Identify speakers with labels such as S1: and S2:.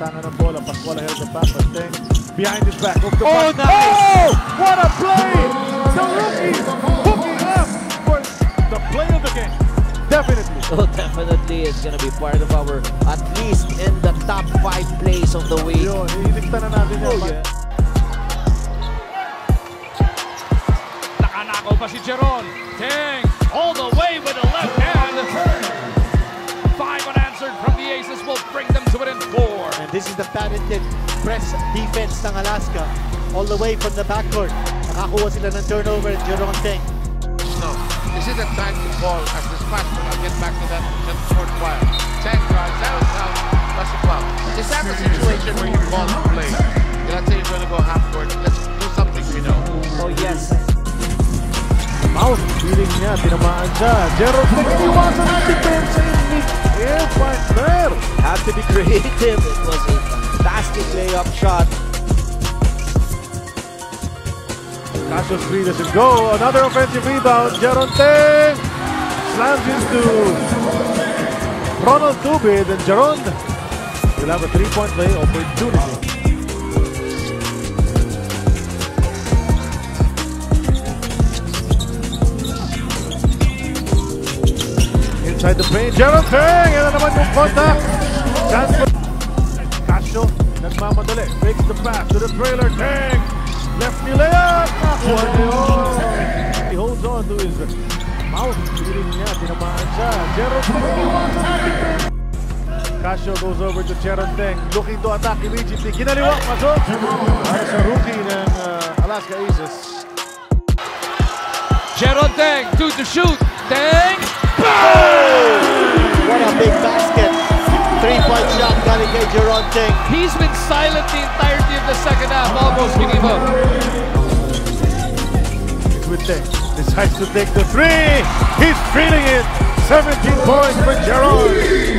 S1: Kailangan ng bola. Pascual held the back, but Teng behind his back. Oh,
S2: nice!
S1: Oh! What a play! The rookie hooking up for the play of the game. Definitely.
S2: So definitely it's gonna be part of our, at least in the top 5 plays of the week.
S1: Yun, iiligtan na natin yan.
S2: Yeah.
S3: Nakanakaw pa si Jeron Teng all the way with the left hand. 5 unanswered from the Aces will bring them to within 4.
S4: And this is the patented press defense ng Alaska all the way from the backcourt. Nakakuha sila ng turnover at Jeron Teng.
S5: No, this is the time to call as this match. I'll get back to that short while. Teng drives out, that's a foul. Is that the situation where you call the play? Let's say you're going to go half court. Let's do something we know.
S2: Oh yes.
S1: Mouth, feeling niya, tinamaan siya. Jeron Teng, iwasan ang depensa in mid-air, partner.
S2: Had to be creative. It was a fantastic layup shot.
S1: Casio's free, doesn't go. Another offensive rebound. Jeron Teng slams into Ronald Tubid, and Jeron will have a 3-point play opportunity. Inside the paint, Jeron Teng! Yan na naman yung contact. Chance for Casio, nagmamadali. Fakes the pass to the trailer. Teng! Left knee layup! Nakuha niya yun! He holds on to his mouth. Feeling niya, tinamaan siya. Jeron Teng! Casio goes over to Jeron Teng. Looking to attack immediately. Kinaliwa, pasok! Para sa rookie ng Alaska Aces.
S3: Jeron Teng to shoot. Teng!
S4: What a big basket. 3-point shot coming kay Jeron Teng.
S3: He's been silent the entirety of the second half, almost giving up.
S1: It's with Teng. Decides to take the 3. He's feeling it. 17 points for Jeron.